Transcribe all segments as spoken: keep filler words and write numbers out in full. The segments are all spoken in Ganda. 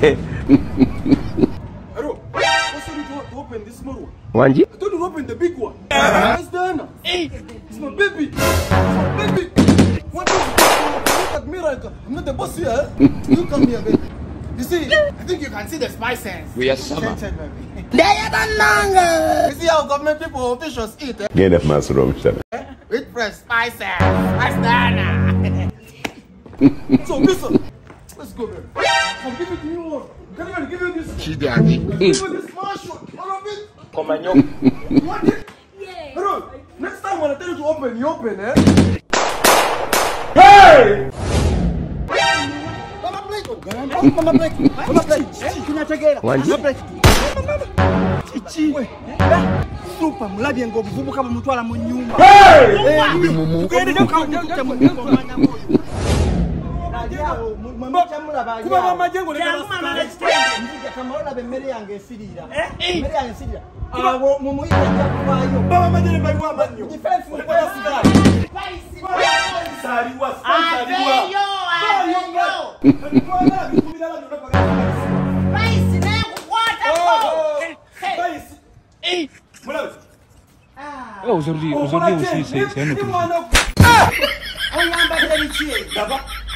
Hello. What's the to open this small one? Wanji? I told you to open the big one. That's Diana. It's my baby. It's my baby. What is it? Look at me right now. I'm not the boss here. You come here, baby. You see, I think you can see the spices. We are summer. You see how government people, officials eat, eh? Get that mass wrong, Shana. With fresh spices. That's Diana. So, listen. Let's go, baby. I'll give it to you. Can I give you this? She did. Give you this marshal. All of it. Come on, yo. You want it? Yeah. Bro, next time when I tell you to open, you open, eh? Hey! Maama Brighton. Maama Brighton. Maama Brighton. Kinachagera. Maama Brighton. Chichi. Super mulabi ngo buvubuka mutwala mu nyumba. Hey! Mumu. Kwende kukamukuta mu nyumba mwana moyo. Kuba mama jengo leka mama na stende. Ndija kama ona be mere yange esirira. Mere yange esirira. Abo mumu ikaja kubayo. Baba majene bai wa manyo. Defense mu kwa sigara. Sari wa sari wa. Ayo ayo. Kwa bikumira la ndo kwa. Rice na kukwata ko. Rice. Eh. Mulabi. Ah. Oh, aujourd'hui aujourd'hui aussi c'est c'est un autre. Ah! On yamba tele chie. Baba.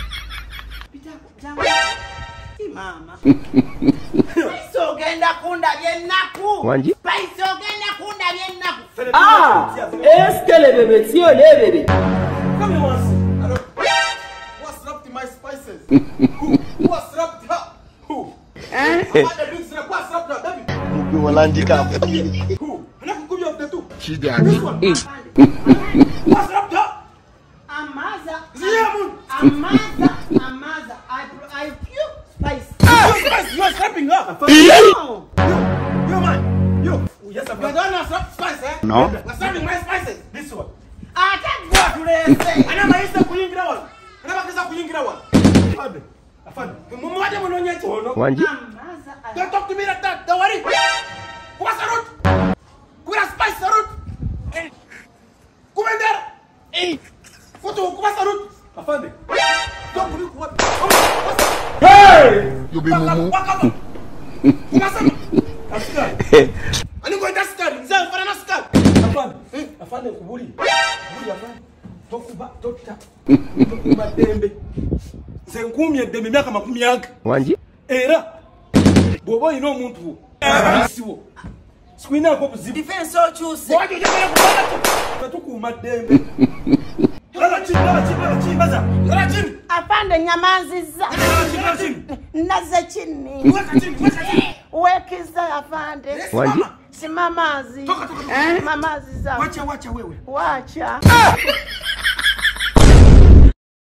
Mama. Paiso genda kunda byenaku. Wanji? Paiso genda kunda byenaku. Ah! Est-ce que le bébé tio le bébé? Come here once. Alors, what's up to my spices? Who? What's up to her? Who? Eh? What's up to her, baby? You will handicap. Who? I'm not going to the two. She did. What's up to her? Amaza. Amaza. Amaza. I I feel spice. Ah! Spice. You are slapping her. No. You, you man. You. Yes, I'm. You don't have spice, eh? No. We're serving my spices. This one. Ah, that what you say? I never used to kuingira one. I never used to kuingira one. Afande. Afande. Mumu waje mnonya chi. Wanji? Don't talk to me like that. Don't worry. What's the root? Kuira spice the root. Eh. Kumender. Eh. Foto what's the root? Afande. Don't look what. Hey! You be mumu. What's up? Askari. Ani go askari. Nzaa fana askari. Afande. Eh, afande kubuli. Kubuli afande. Tokuba tota. Tokuba dembe. Senkumi edembe myaka makumi yange. Wanji? Era. Bobo ino omuntu. Abisiwo. Skwina ko buzibu. Defense o choose. Waje je kubala. Katukuma dembe. Lala chini, lala chini, lala chini, baza. Lala chini. Afande nyamanziza. Lala chini, lala chini. Naze chini. Weka chini, weka chini. Wekiza afande. Wanji? Si mamazi. Toka, toka, toka. Eh? Mamazi za. Wacha, wacha wewe. Wacha.